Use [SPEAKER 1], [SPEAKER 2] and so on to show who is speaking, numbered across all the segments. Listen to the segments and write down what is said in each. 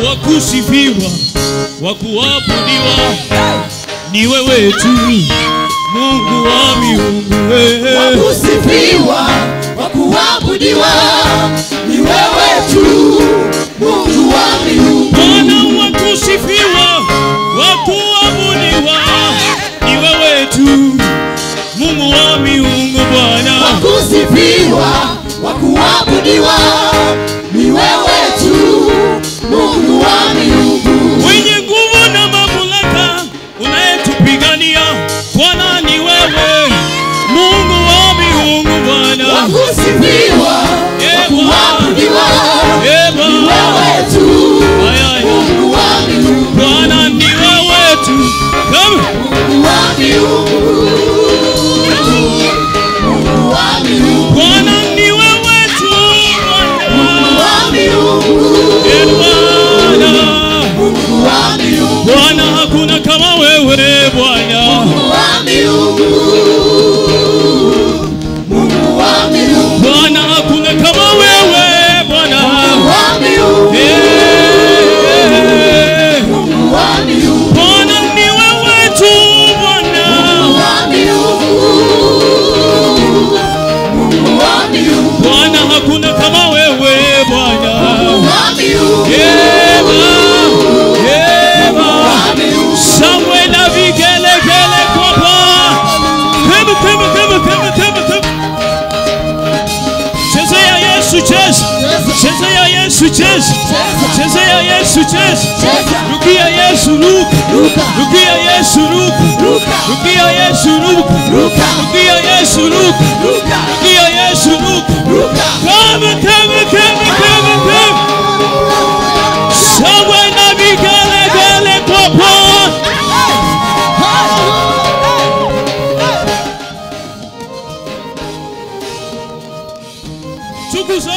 [SPEAKER 1] wakusifiwa, wakuabudiwa ni wewe tu, Mungu wa miungu.
[SPEAKER 2] Wakusifiwa, wakuabudiwa ni wewe tu, Mungu wa miungu.
[SPEAKER 1] Bwana wakusifiwa, wakuabudiwa ni wewe tu, Mungu wa miungu. Bwana
[SPEAKER 2] wakusifiwa, wakuabudiwa ni wewe tu, Mungu wa miungu.
[SPEAKER 1] Mwenye nguvu na mamlaka, unayetupigania Bwana ni wewe, Mungu wa miungu. Bwana
[SPEAKER 2] wakusifiwa, wakuabudiwa ni wewe tu, Mungu wa miungu.
[SPEAKER 1] Bwana ni wewe tu,
[SPEAKER 2] Mungu wa miungu.
[SPEAKER 1] Bwana ni wewe tu,
[SPEAKER 2] Mungu wa miungu. Mungu wa miungu.
[SPEAKER 1] Bwana hakuna kama wewe Bwana.
[SPEAKER 2] Mungu wa miungu. Mungu wa miungu.
[SPEAKER 1] Bwana hakuna kama wewe Bwana.
[SPEAKER 2] Mungu wa miungu. Mungu wa miungu.
[SPEAKER 1] Bwana ni wewe tu Bwana.
[SPEAKER 2] Mungu wa miungu. Mungu wa miungu.
[SPEAKER 1] Bwana hakuna kama wewe Bwana.
[SPEAKER 2] Mungu wa miungu.
[SPEAKER 1] Somewhere na vigelegele kwa Bwana. Cheza ya Yesu cheza. Cheza ya Yesu cheza. Cheza ya Yesu cheza. Rukia Yesu ruka. Rukia Yesu ruka. Rukia Yesu ruka. Rukia Yesu ruka. Rukia Yesu ruka. Come. Somewhere na vigelegele kwa Bwana. Tukuza.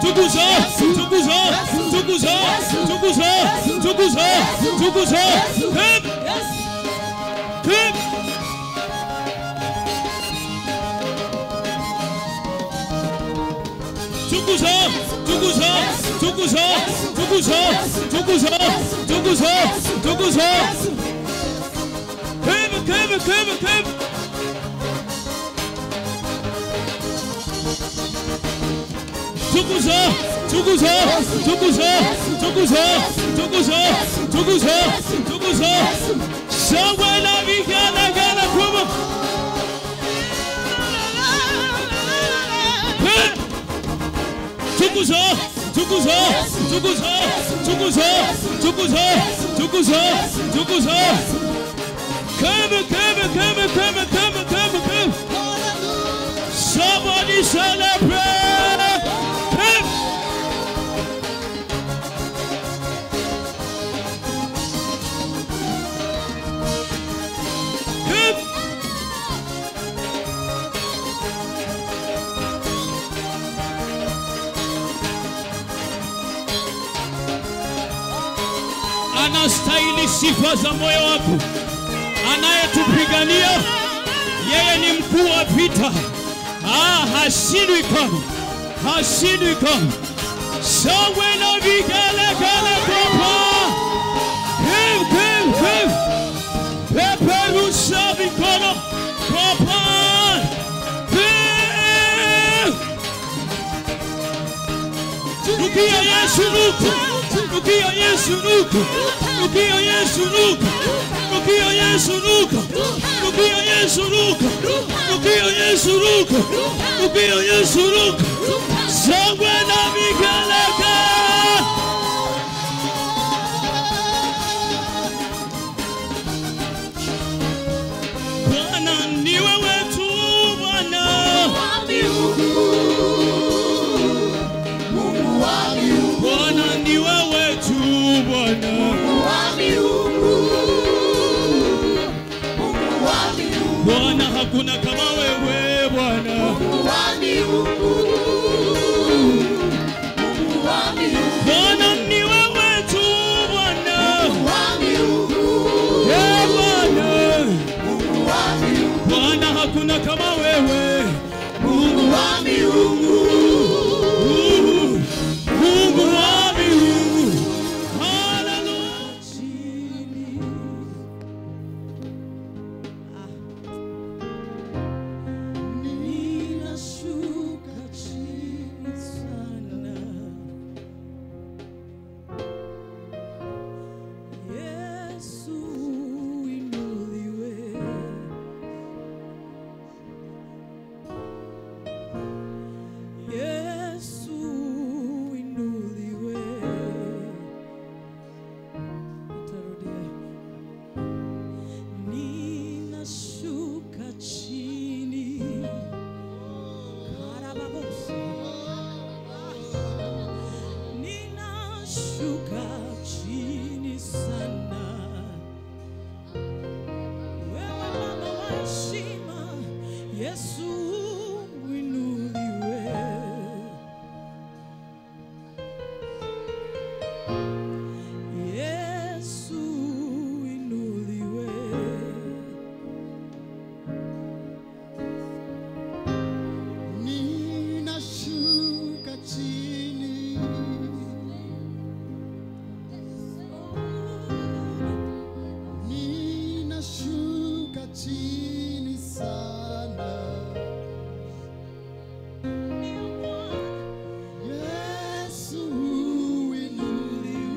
[SPEAKER 1] Somewhere na vigelegele kwa Bwana. Tukuza. Come. Somebody celebrate. Anastahili sifa za moyo wako. Anayetupigania yeye ni mkuu wa vita. Hashindwi kamwe. Shangwe na vigelegele kwa Bwana. Peperusha mikono kwa Bwana. Rukia Yesu ruka. Rukia Yesu ruka. Rukia Yesu ruka. Rukia Yesu ruka. Rukia Yesu ruka. Rukia Yesu ruka. Rukia Yesu ruka. Shangwe na vigelegele. Bwana ni wewe tu Bwana. Bwana ni wewe tu Bwana. Bwana hakuna kama wewe Bwana. Bwana ni wewe tu Bwana. Bwana. Bwana hakuna kama wewe. Mungu wa miungu. Mungu wa miungu. ninashuka chini sana. Wewe Baba wa heshima, Yesu uinuliwe. Yesu uinuliwe.
[SPEAKER 3] Ninashuka chini, ninashuka chini sana. Yesu uinuliwe.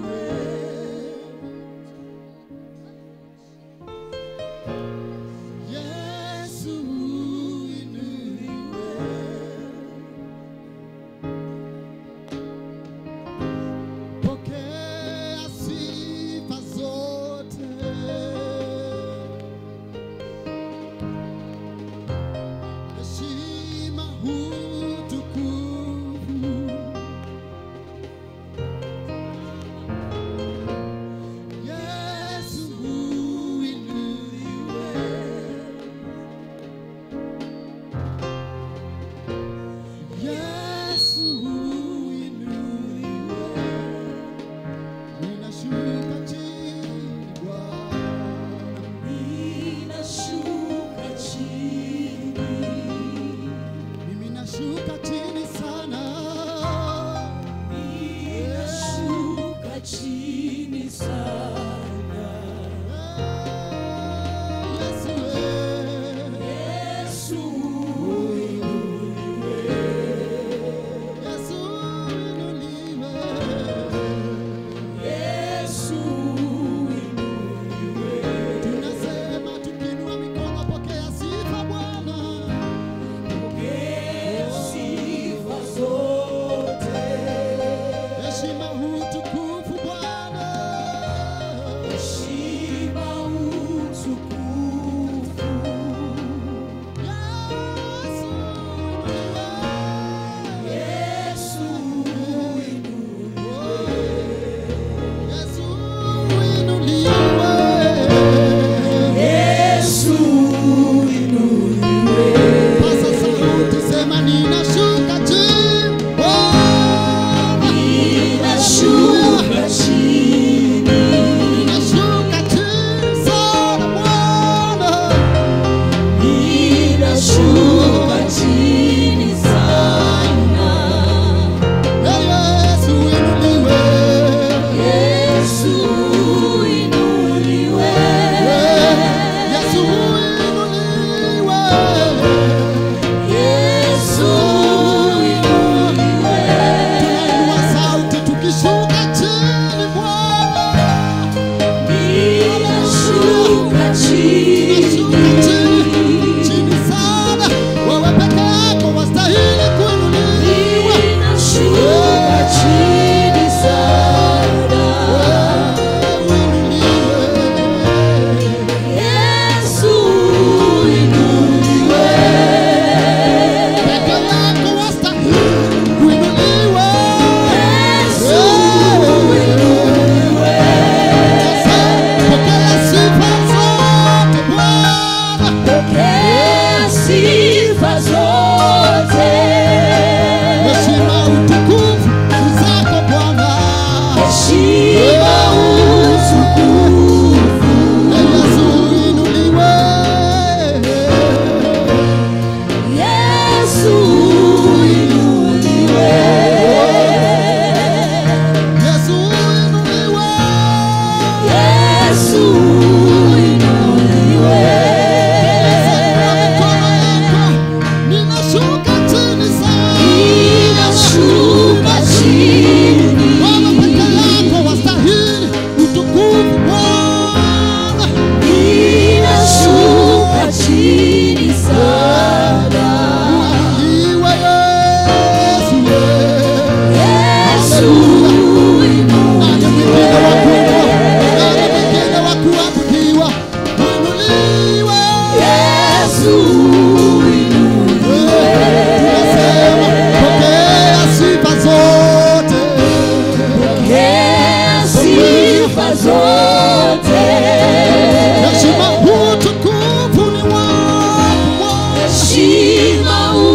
[SPEAKER 2] zote.
[SPEAKER 3] Heshima utukufu ni wako.
[SPEAKER 2] Heshima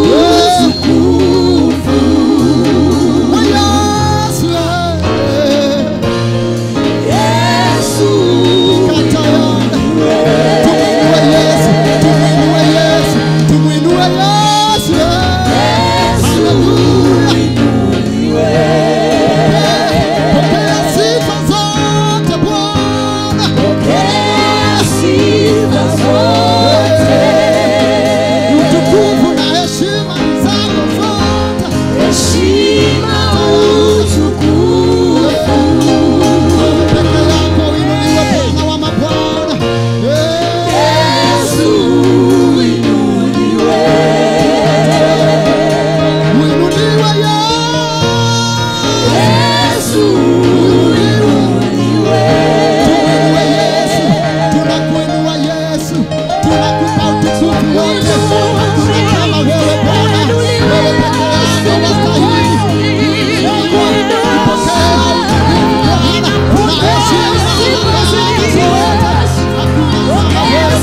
[SPEAKER 2] utukufu
[SPEAKER 3] Wa Yesu.
[SPEAKER 2] Yesu.
[SPEAKER 3] Katayana. Tumwinue Yesu. Tumwinue Yesu. Tumwinue Yesu. Pokea sifa zote Bwana.
[SPEAKER 2] Pokea sifa zote.
[SPEAKER 3] Utukufu na heshima ni zako zote.
[SPEAKER 2] Heshima utukufu.
[SPEAKER 3] Peke yako uinuliwe Bwana wa mabwana.
[SPEAKER 2] Yesu inuliwe.
[SPEAKER 3] Uinuliwe
[SPEAKER 2] Yesu inuliwe.
[SPEAKER 3] Tumwinue Yesu. Tunakuinua Yesu. Tunakupa utukufu wote. Hakuna kama wewe Bwana. Wewe peke yako wastahili. Ipokea utukufu Bwana. Na heshima na mamlaka zote. Hakuna kama wewe.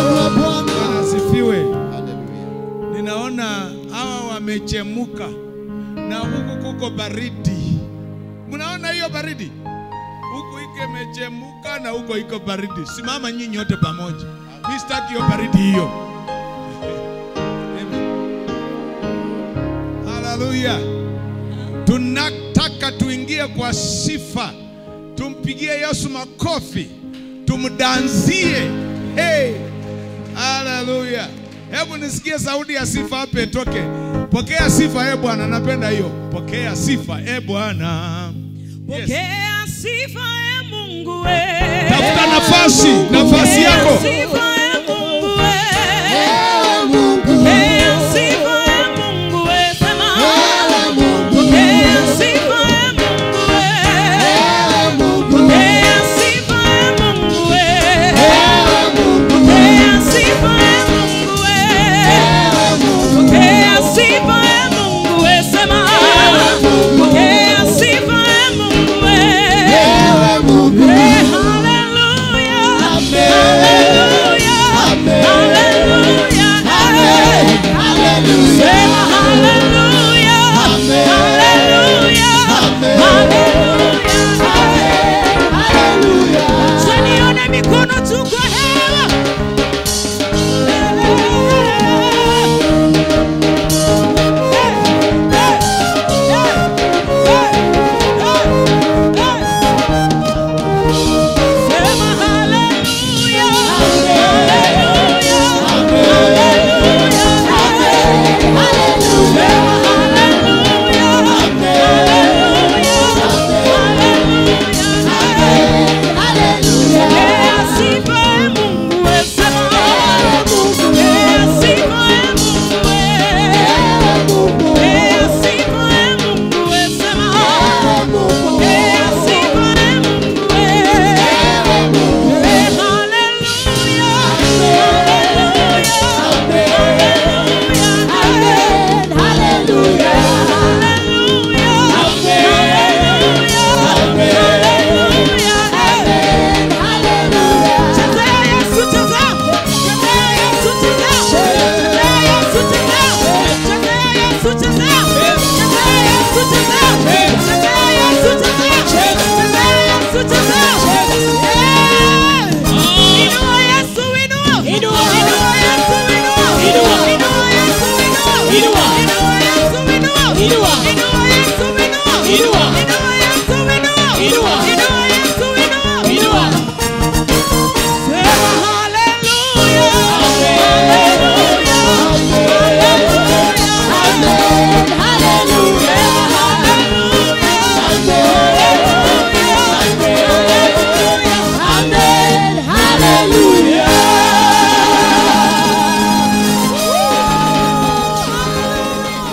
[SPEAKER 1] Ninaona hawa wamechemuka
[SPEAKER 4] na huku kuko baridi. Mnaona hiyo baridi? Huku ike mechemuka na huko iko baridi. Simama nyinyi wote pamoja. Mimi sitaki hiyo baridi hiyo. Haleluya. Tunataka tuingie kwa sifa. Tumpigie Yesu makofi. Tumdanzie. Hey. Haleluya. Hebu nisikie sauti ya sifa hapa itoke. Pokea sifa Bwana, napenda hiyo. Pokea sifa Bwana.
[SPEAKER 1] Pokea sifa Mungu
[SPEAKER 4] Tafuta nafasi yako.
[SPEAKER 1] Sifa